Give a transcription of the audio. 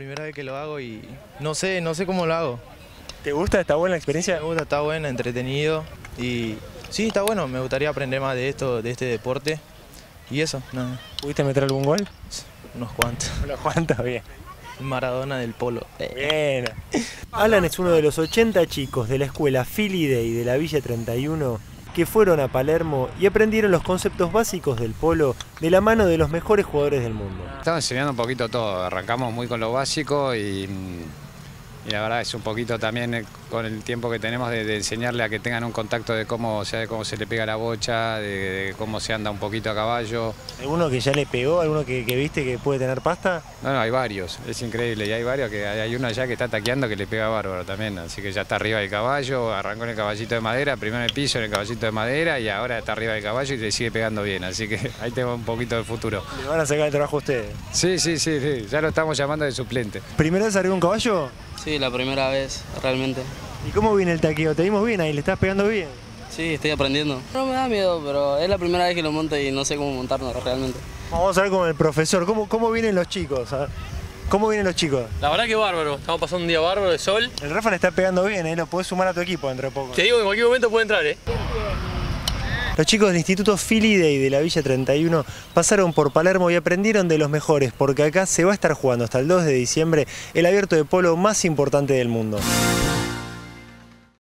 primera vez que lo hago y no sé cómo lo hago. ¿Te gusta? ¿Está buena la experiencia? Me gusta, está bueno, entretenido y sí, está bueno. Me gustaría aprender más de esto, de este deporte y eso, nada. ¿Pudiste meter algún gol? Unos cuantos. Unos cuantos, bien. Maradona del polo. Bien. Alan es uno de los 80 chicos de la escuela Philly Day de la Villa 31 que fueron a Palermo y aprendieron los conceptos básicos del polo de la mano de los mejores jugadores del mundo. Estamos enseñando un poquito todo, arrancamos muy con lo básico y la verdad es un poquito también con el tiempo que tenemos de enseñarle a que tengan un contacto de cómo se le pega la bocha, de cómo se anda un poquito a caballo. ¿Alguno que ya le pegó? ¿Alguno que viste que puede tener pasta? No, hay varios, es increíble y hay varios, que hay uno allá que está taqueando que le pega bárbaro también, así que ya está arriba del caballo, arrancó en el caballito de madera, primero en el piso en el caballito de madera y ahora está arriba del caballo y le sigue pegando bien, así que ahí tengo un poquito de futuro. ¿Le van a sacar el trabajo a ustedes? Sí, ya lo estamos llamando de suplente. ¿Primera vez arriba un caballo? Sí, la primera vez, realmente. ¿Y cómo viene el taqueo? ¿Te vimos bien ahí? ¿Le estás pegando bien? Sí, estoy aprendiendo. No me da miedo, pero es la primera vez que lo monto y no sé cómo montarlo realmente. Vamos a ver con el profesor. ¿Cómo vienen los chicos? ¿Cómo vienen los chicos? La verdad que bárbaro, estamos pasando un día bárbaro de sol. El Rafa le está pegando bien, ¿eh? Lo podés sumar a tu equipo dentro de poco. Te digo que en cualquier momento puede entrar, ¿eh? Los chicos del Instituto Philly Day de la Villa 31 pasaron por Palermo y aprendieron de los mejores, porque acá se va a estar jugando hasta el 2 de diciembre el abierto de polo más importante del mundo.